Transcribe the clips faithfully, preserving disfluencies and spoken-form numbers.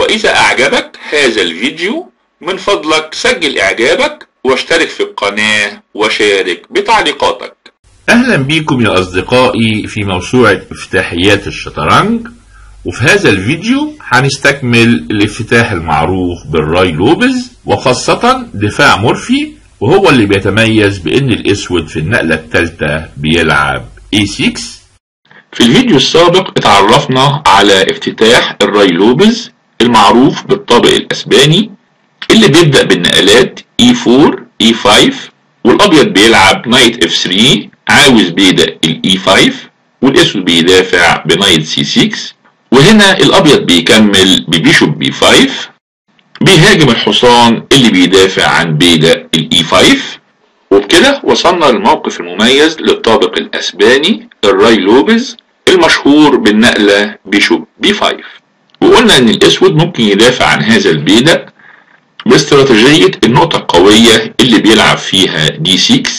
وإذا أعجبك هذا الفيديو من فضلك سجل إعجابك واشترك في القناة وشارك بتعليقاتك. أهلا بكم يا أصدقائي في موسوعة افتتاحيات الشطرنج، وفي هذا الفيديو هنستكمل الافتتاح المعروف بالراي لوبز، وخاصة دفاع مورفي، وهو اللي بيتميز بأن الأسود في النقلة الثالثة بيلعب إيه ستة. في الفيديو السابق اتعرفنا على افتتاح الراي لوبز المعروف بالطابق الأسباني اللي بيبدأ بالنقلات إي أربعة إي خمسة، والأبيض بيلعب نايت إف ثلاثة عاوز بيدق الإي خمسة، والأسود بيدافع بنايت سي ستة، وهنا الأبيض بيكمل ببيشوب بي خمسة بيهاجم الحصان اللي بيدافع عن بيدق الإي خمسة. وبكده وصلنا للموقف المميز للطابق الأسباني الراي لوبز المشهور بالنقلة بيشوب بي خمسة، وقلنا ان الاسود ممكن يدافع عن هذا البيدق باستراتيجية النقطة القوية اللي بيلعب فيها دي ستة،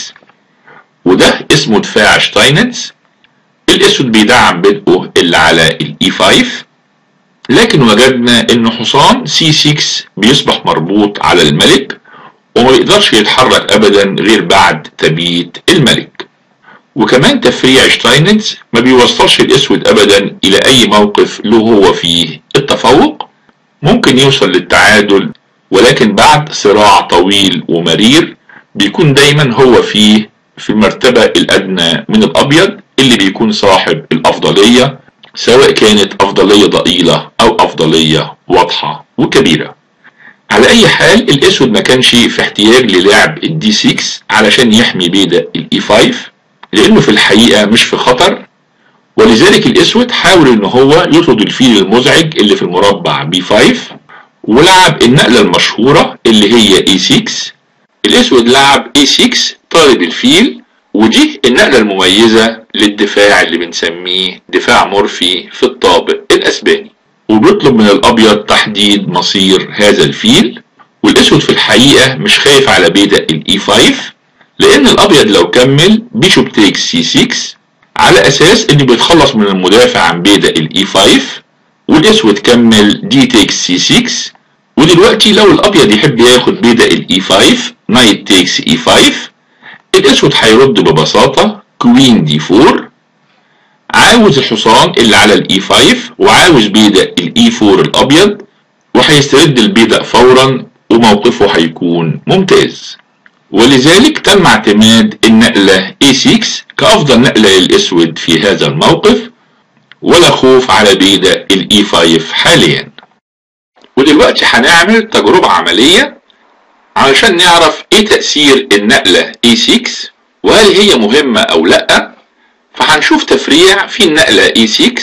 وده اسمه دفاع شتاينتز. الاسود بيدعم بدءه اللي على الاي خمسة، لكن وجدنا ان حصان سي ستة بيصبح مربوط على الملك وما يقدرش يتحرك ابدا غير بعد تبييت الملك. وكمان تفريع شتاينتز ما بيوصلش الاسود ابدا الى اي موقف له هو فيه التفوق، ممكن يوصل للتعادل ولكن بعد صراع طويل ومرير بيكون دايما هو فيه في المرتبة الادنى من الابيض اللي بيكون صاحب الافضلية، سواء كانت افضلية ضئيلة او افضلية واضحة وكبيرة. على اي حال الاسود ما كانش في احتياج للعب الدي ستة علشان يحمي بيدق الاي خمسة، لانه في الحقيقة مش في خطر، ولذلك الاسود حاول ان هو يطرد الفيل المزعج اللي في المربع بي خمسة، ولعب النقلة المشهورة اللي هي اي ستة. الاسود لعب اي ستة طارد الفيل، ودي النقلة المميزة للدفاع اللي بنسميه دفاع مورفي في الطابق الاسباني، وبيطلب من الابيض تحديد مصير هذا الفيل. والاسود في الحقيقة مش خايف على بيدق الاي خمسة، لان الابيض لو كمل بيشوب تيكس سي ستة على اساس انه بيتخلص من المدافع عن بيدق الاي خمسة، والاسود كمل دي تيكس سي ستة. ودلوقتي لو الابيض يحب ياخد بيدق الاي خمسة نايت تيكس اي خمسة، الاسود هيرد ببساطة كوين دي أربعة، عاوز الحصان اللي على الاي خمسة وعاوز بيدق الاي أربعة الابيض، وهيسترد البيدق فورا وموقفه هيكون ممتاز. ولذلك تم اعتماد النقلة اي ستة كأفضل نقلة للأسود في هذا الموقف، ولا خوف على بيدق الاي خمسة حاليا. ودلوقتي هنعمل تجربة عملية علشان نعرف ايه تأثير النقلة اي ستة وهل هي مهمة او لا. فهنشوف تفريع في النقلة اي ستة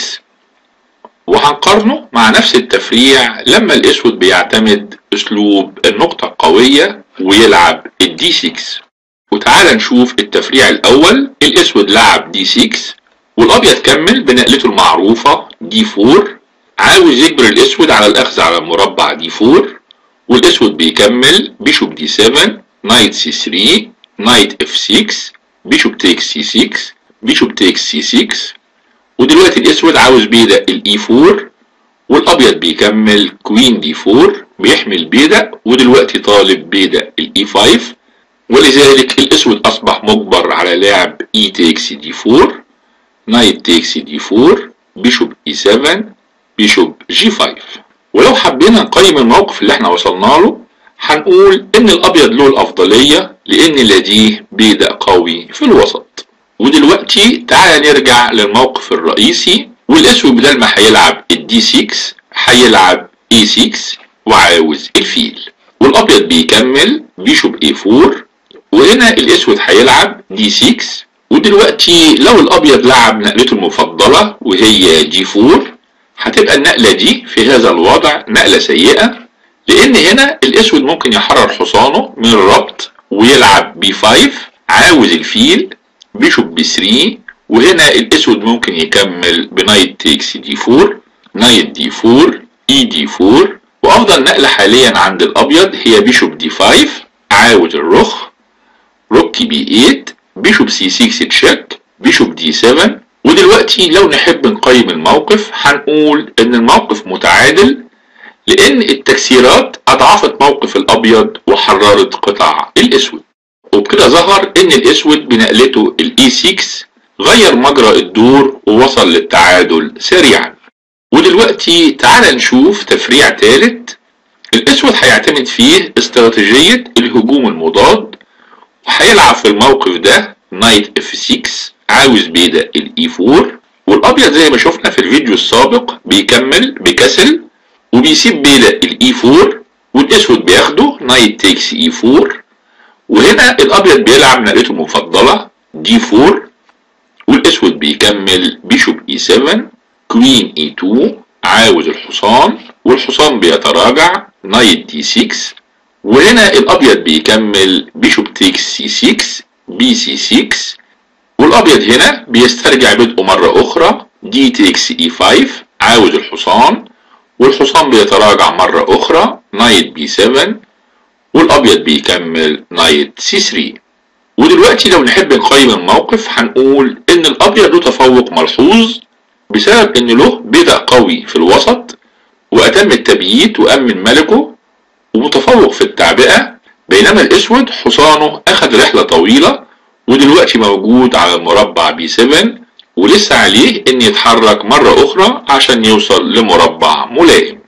وهنقارنه مع نفس التفريع لما الأسود بيعتمد اسلوب النقطة القوية ويلعب الدي ستة. وتعالى نشوف التفريع الاول. الاسود لعب دي ستة والابيض كمل بنقلته المعروفة دي أربعة، عاوز يجبر الاسود على الاخذ على المربع دي أربعة، والاسود بيكمل بيشوب دي سبعة نايت سي ثلاثة نايت اف ستة بيشوب تيكس سي ستة بيشوب تيكس سي ستة. ودلوقتي الاسود عاوز بيدق الاي أربعة، والابيض بيكمل كوين دي أربعة بيحمي البيدق، ودلوقتي طالب بيدق الاي خمسة، ولذلك الاسود اصبح مجبر على لعب اي تيكس دي أربعة نايت تيكس دي أربعة بيشوب اي سبعة بيشوب جي خمسة. ولو حبينا نقيم الموقف اللي احنا وصلنا له هنقول ان الابيض له الافضلية لان لديه بيدق قوي في الوسط. ودلوقتي تعالى نرجع للموقف الرئيسي. والاسود بدل ما هيلعب الدي ستة هيلعب اي ستة وعاوز الفيل، والابيض بيكمل بيشوب اي أربعة، وهنا الاسود هيلعب دي ستة. ودلوقتي لو الابيض لعب نقلته المفضلة وهي جي أربعة هتبقى النقلة دي في هذا الوضع نقلة سيئة، لان هنا الاسود ممكن يحرر حصانه من الربط ويلعب بي خمسة عاوز الفيل بيشوب بي ثلاثة، وهنا الاسود ممكن يكمل بنايت تيكس دي أربعة نايت دي أربعة اي دي أربعة. وافضل نقلة حاليا عند الابيض هي بيشوب دي خمسة عاوز الرخ روك بي ثمانية بيشوب سي ستة تشيك بيشوب دي سبعة. ودلوقتي لو نحب نقيم الموقف هنقول ان الموقف متعادل، لان التكسيرات اضعفت موقف الابيض وحررت قطع الاسود، وبكده ظهر ان الاسود بنقلته الاي ستة غير مجرى الدور ووصل للتعادل سريعا. ودلوقتي تعال نشوف تفريع ثالث الاسود هيعتمد فيه استراتيجية الهجوم المضاد، وهيلعب في الموقف ده نايت اف ستة عاوز بيدا الاي أربعة، والابيض زي ما شفنا في الفيديو السابق بيكمل بكسل وبيسيب بيدا الاي أربعة، والاسود بياخده نايت تيكس اي أربعة، وهنا الابيض بيلعب نقلته المفضلة دي أربعة، والاسود بيكمل بيشوب اي سبعة، كوين اي اتنين عاوز الحصان، والحصان بيتراجع نايت دي ستة، وهنا الابيض بيكمل بيشوب تيكس سي ستة بي سي ستة، والابيض هنا بيسترجع بدءه مرة اخرى دي تيكس اي خمسة عاوز الحصان، والحصان بيتراجع مرة اخرى نايت بي سبعة، والابيض بيكمل نايت سي ثلاثة. ودلوقتي لو نحب نقيم الموقف هنقول ان الابيض له تفوق ملحوظ بسبب ان له بيدق قوي في الوسط واتم التبييت وامن ملكه ومتفوق في التعبئة، بينما الاسود حصانه اخذ رحلة طويلة ودلوقتي موجود على المربع بي سبعة ولسه عليه ان يتحرك مرة اخرى عشان يوصل لمربع ملائم.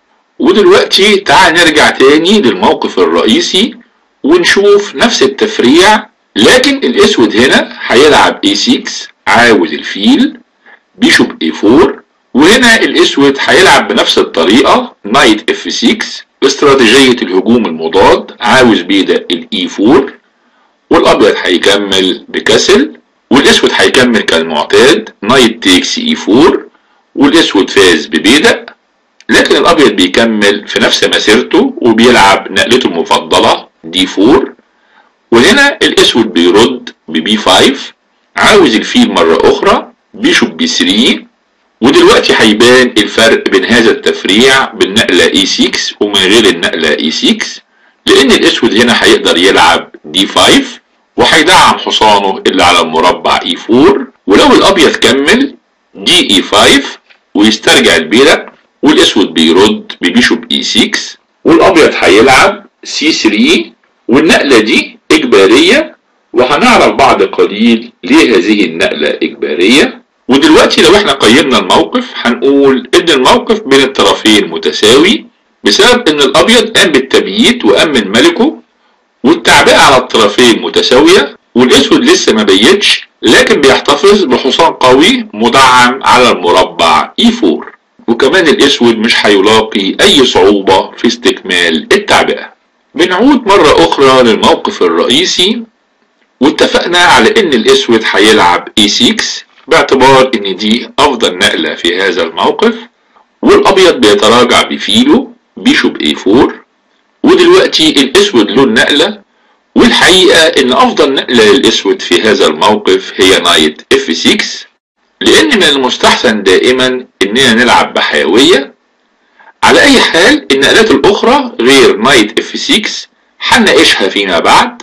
ودلوقتي تعال نرجع تاني للموقف الرئيسي ونشوف نفس التفريع، لكن الاسود هنا هيلعب اي ستة عاوز الفيل بيشوب اي أربعة، وهنا الاسود هيلعب بنفس الطريقة نايت اف ستة باستراتيجية الهجوم المضاد عاوز بيدا الاي أربعة، والابيض هيكمل بكسل، والاسود هيكمل كالمعتاد نايت تيكس اي أربعة، والاسود فاز ببيدا، لكن الابيض بيكمل في نفس مسيرته وبيلعب نقلته المفضلة دي أربعة، وهنا الاسود بيرد ببي خمسة عاوز الفيل مرة اخرى بيشوب بي ثلاثة، ودلوقتي هيبان الفرق بين هذا التفريع بالنقلة اي ستة ومن غير النقلة اي ستة، لان الاسود هنا هيقدر يلعب دي خمسة وهيدعم حصانه اللي على المربع اي أربعة، ولو الابيض كمل دي اي خمسة ويسترجع البيدق، والاسود بيرد ببيشوب اي ستة، والابيض هيلعب سي ثلاثة، والنقلة دي اجبارية وهنعرف بعد قليل ليه هذه النقلة اجبارية. ودلوقتي لو احنا قيمنا الموقف هنقول ان الموقف بين الطرفين متساوي بسبب ان الابيض قام بالتبييت وامن ملكه، والتعبئة على الطرفين متساوية، والاسود لسه ما بيتش لكن بيحتفظ بحصان قوي مدعم على المربع اي أربعة، وكمان الاسود مش هيلاقي اي صعوبة في استكمال التعبئة. بنعود مرة اخرى للموقف الرئيسي، واتفقنا على ان الاسود هيلعب اي ستة باعتبار ان دي افضل نقلة في هذا الموقف، والابيض بيتراجع بفيله بيشوب اي أربعة، ودلوقتي الاسود له النقلة، والحقيقة ان افضل نقلة للاسود في هذا الموقف هي نايت اف ستة، لان من المستحسن دائما اننا نلعب بحيوية. على اي حال النقلات الاخرى غير نايت اف ستة هنناقشها فيما بعد.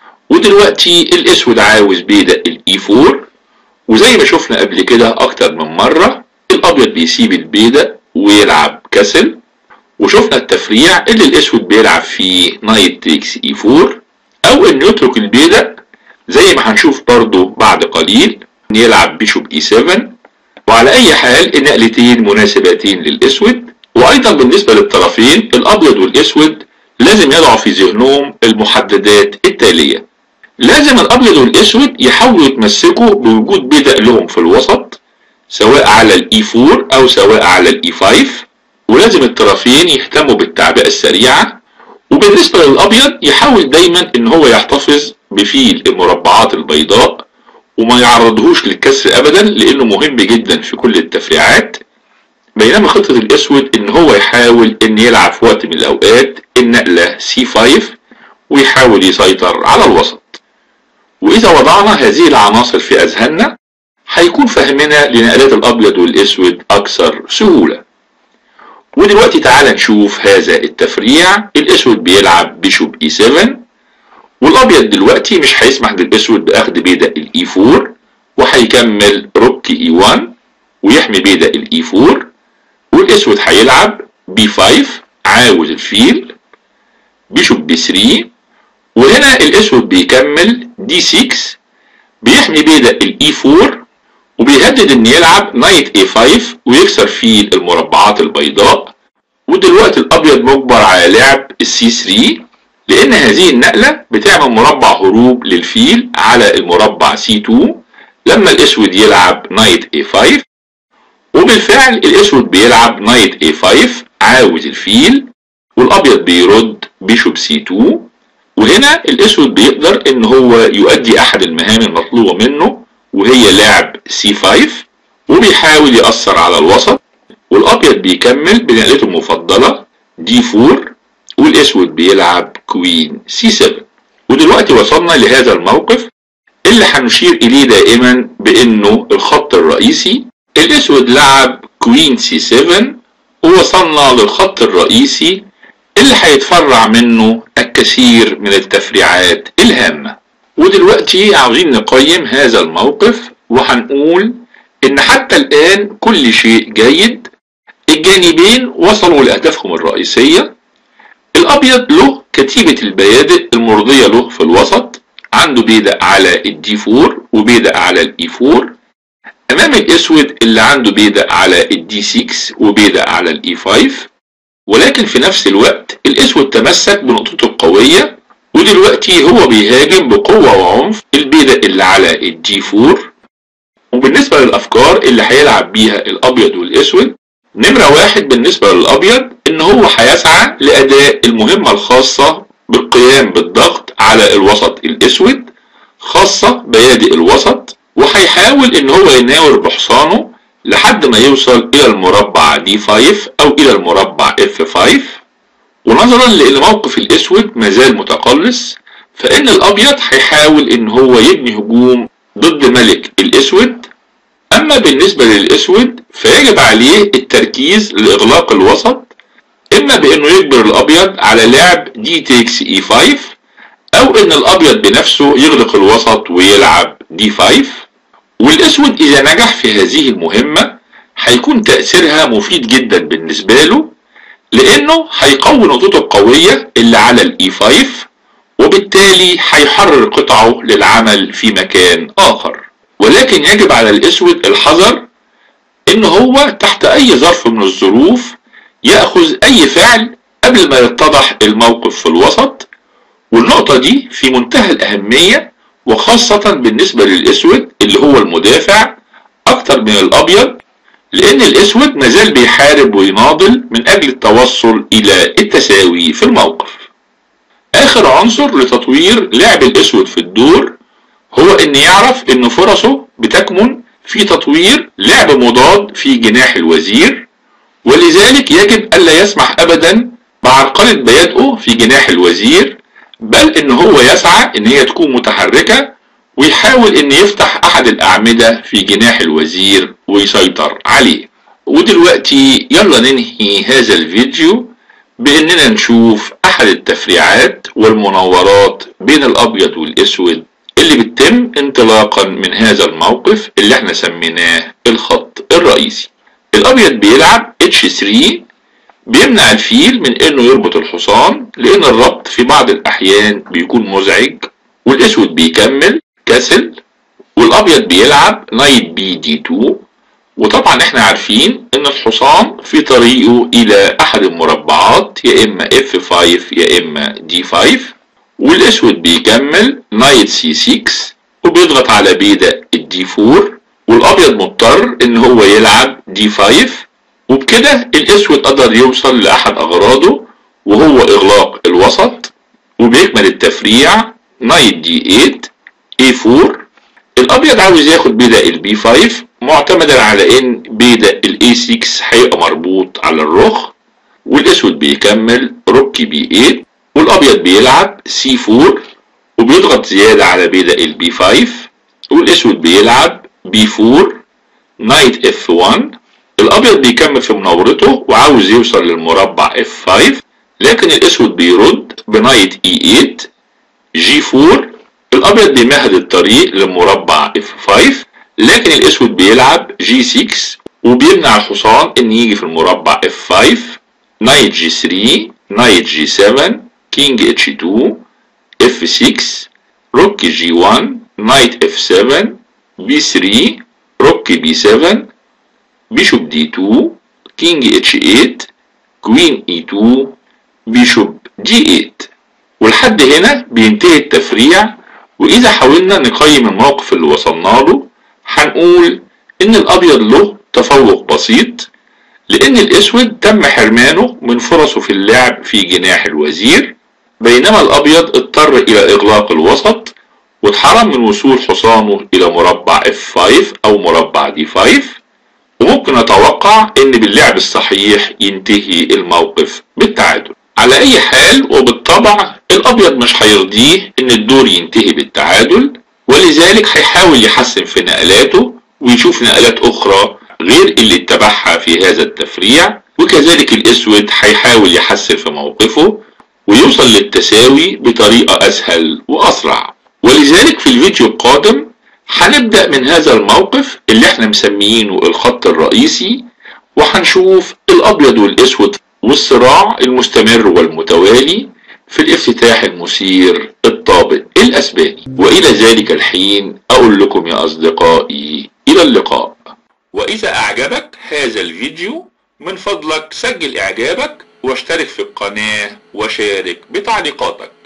ودلوقتي الاسود عاوز بيدا الاي أربعة، وزي ما شفنا قبل كده اكتر من مرة الابيض بيسيب البيدا ويلعب كسل، وشفنا التفريع اللي الاسود بيلعب فيه نايت تيكس اي أربعة، او انه يترك البيدا زي ما هنشوف برضو بعد قليل يلعب بيشوب اي سبعة. وعلى اي حال النقلتين مناسبتين للاسود، وايضا بالنسبة للطرفين الابيض والاسود لازم يضعوا في ذهنهم المحددات التالية. لازم الابيض والاسود يحاولوا يتمسكوا بوجود بيدق لهم في الوسط سواء على الاي أربعة او سواء على الاي خمسة، ولازم الطرفين يهتموا بالتعبئة السريعة. وبالنسبة للابيض يحاول دايما ان هو يحتفظ بفيل المربعات البيضاء وما يعرضهوش للكسر ابدا لانه مهم جدا في كل التفريعات، بينما خطة الاسود ان هو يحاول ان يلعب في وقت من الاوقات النقلة سي خمسة ويحاول يسيطر على الوسط. واذا وضعنا هذه العناصر في اذهاننا هيكون فهمنا لنقلات الابيض والاسود اكثر سهولة. ودلوقتي تعال نشوف هذا التفريع. الاسود بيلعب بيشوب اي سبعة، والابيض دلوقتي مش هيسمح للاسود باخذ بيدا الاي أربعة، وهيكمل روك اي واحد ويحمي بيدا الاي أربعة، والاسود هيلعب بي خمسة عاوز الفيل، بيشوب بي ثلاثة، وهنا الاسود بيكمل دي ستة بيحمي بيدا الاي أربعة وبيهدد ان يلعب نايت اي خمسة ويكسر فيل المربعات البيضاء. ودلوقتي الابيض مجبر على لعب السي ثلاثة لان هذه النقلة بتعمل مربع هروب للفيل على المربع سي اتنين لما الاسود يلعب نايت اي خمسة، وبالفعل الاسود بيلعب نايت اي خمسة عاوز الفيل، والابيض بيرد بيشوب سي اتنين، وهنا الاسود بيقدر ان هو يؤدي احد المهام المطلوبة منه وهي لعب سي خمسة وبيحاول يأثر على الوسط، والابيض بيكمل بنقلته المفضلة دي أربعة والاسود بيلعب كوين سي سبعة. ودلوقتي وصلنا لهذا الموقف اللي هنشير اليه دائما بانه الخط الرئيسي. الاسود لعب كوين سي سبعة ووصلنا للخط الرئيسي اللي هيتفرع منه الكثير من التفريعات الهامة. ودلوقتي عاوزين نقيم هذا الموقف وهنقول ان حتى الان كل شيء جيد، الجانبين وصلوا لأهدافهم الرئيسية. الابيض له كتيبة البيادق المرضية له في الوسط، عنده بيدق على الدي أربعة وبيدق على الاي أربعة، امام الاسود اللي عنده بيدق على الدي ستة وبيدق على الاي خمسة، ولكن في نفس الوقت الاسود تمسك بنقطته القوية ودلوقتي هو بيهاجم بقوة وعنف البيدق اللي على الدي أربعة. وبالنسبة للافكار اللي هيلعب بيها الابيض والاسود، نمرة واحد بالنسبة للابيض ان هو هيسعى لاداء المهمة الخاصة بالقيام بالضغط على الوسط الاسود، خاصة بيادق الوسط، وهيحاول ان هو يناور بحصانه لحد ما يوصل الى المربع دي خمسة او الى المربع اف خمسة. ونظرا لان موقف الاسود مازال متقلص، فان الابيض هيحاول ان هو يبني هجوم ضد ملك الاسود. اما بالنسبة للاسود فيجب عليه التركيز لاغلاق الوسط، اما بانه يجبر الابيض على لعب دي تيكس اي خمسة، او ان الابيض بنفسه يغلق الوسط ويلعب دي خمسة. والاسود اذا نجح في هذه المهمة هيكون تأثيرها مفيد جدا بالنسبة له، لانه هيقوي نقطته القوية اللي على الاي خمسة وبالتالي هيحرر قطعه للعمل في مكان اخر. ولكن يجب على الاسود الحذر ان هو تحت اي ظرف من الظروف يأخذ اي فعل قبل ما يتضح الموقف في الوسط. والنقطة دي في منتهى الاهمية، وخاصة بالنسبة للاسود اللي هو المدافع اكتر من الابيض، لان الاسود مازال بيحارب ويناضل من اجل التوصل الى التساوي في الموقف. اخر عنصر لتطوير لعب الاسود في الدور هو ان يعرف ان فرصه بتكمن في تطوير لعب مضاد في جناح الوزير، ولذلك يجب الا يسمح ابدا بعرقلة بيادقه في جناح الوزير، بل ان هو يسعى ان هي تكون متحركة ويحاول ان يفتح احد الاعمدة في جناح الوزير ويسيطر عليه. ودلوقتي يلا ننهي هذا الفيديو باننا نشوف احد التفريعات والمناورات بين الابيض والاسود اللي بتتم انطلاقا من هذا الموقف اللي احنا سميناه الخط الرئيسي. الابيض بيلعب اتش ثلاثة بيمنع الفيل من انه يربط الحصان لان الربط في بعض الاحيان بيكون مزعج، والاسود بيكمل كسل، والابيض بيلعب نايت بي دي اتنين. وطبعا احنا عارفين ان الحصان في طريقه الى احد المربعات يا اما اف خمسة يا اما دي خمسة، والاسود بيكمل نايت سي ستة وبيضغط على بيدق الدي أربعة، والابيض مضطر ان هو يلعب دي خمسة. وبكده الاسود قدر يوصل لاحد اغراضه وهو اغلاق الوسط، وبيكمل التفريع نايت دي تمانية اي أربعة. الابيض عاوز ياخد بيدق البي خمسة معتمدا على ان بيدق الاي ستة هيبقى مربوط على الرخ، والاسود بيكمل روك بي تمانية، والابيض بيلعب سي أربعة وبيضغط زيادة على بيدق البي خمسة، والاسود بيلعب بي أربعة نايت اف واحد. الابيض بيكمل في مناورته وعاوز يوصل للمربع اف خمسة، لكن الاسود بيرد بنايت اي تمانية جي أربعة. الابيض بيمهد الطريق للمربع اف خمسة، لكن الاسود بيلعب جي ستة وبيمنع الحصان ان يجي في المربع اف خمسة. نايت جي ثري، نايت جي سفن، كينج اتش تو، اف ستة، روك جي ون، نايت اف سفن، بي ثري، روك بي سفن، بيشوب دي تو، كينج اتش ثمانية، كوين اي تو، بيشوب دي ثمانية. ولحد هنا بينتهي التفريع. واذا حاولنا نقيم الموقف اللي وصلنا له هنقول ان الابيض له تفوق بسيط، لان الاسود تم حرمانه من فرصه في اللعب في جناح الوزير، بينما الابيض اضطر الى اغلاق الوسط واتحرم من وصول حصانه الى مربع اف خمسة او مربع دي خمسة. وممكن اتوقع ان باللعب الصحيح ينتهي الموقف بالتعادل. على اي حال وبالطبع الابيض مش هيرضيه ان الدور ينتهي بالتعادل، ولذلك هيحاول يحسن في نقلاته ويشوف نقلات اخرى غير اللي اتبعها في هذا التفريع. وكذلك الاسود هيحاول يحسن في موقفه ويوصل للتساوي بطريقة اسهل واسرع. ولذلك في الفيديو القادم هنبدأ من هذا الموقف اللي احنا مسميينه الخط الرئيسي، وهنشوف الابيض والاسود والصراع المستمر والمتوالي في الافتتاح المثير الطابق الاسباني. والى ذلك الحين اقول لكم يا اصدقائي الى اللقاء. واذا اعجبك هذا الفيديو من فضلك سجل اعجابك واشترك في القناة وشارك بتعليقاتك.